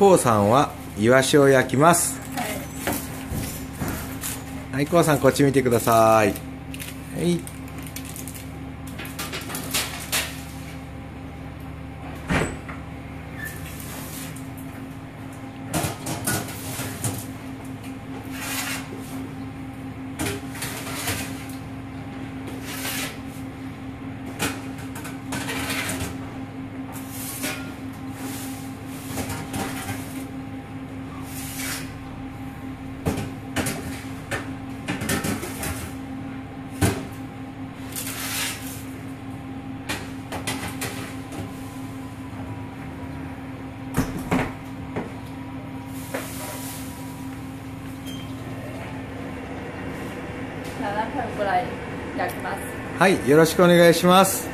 こうさんはイワシを焼きます。はい、こうさんこっち見てください。はい。 7分くらい焼きます。 はい、よろしくお願いします。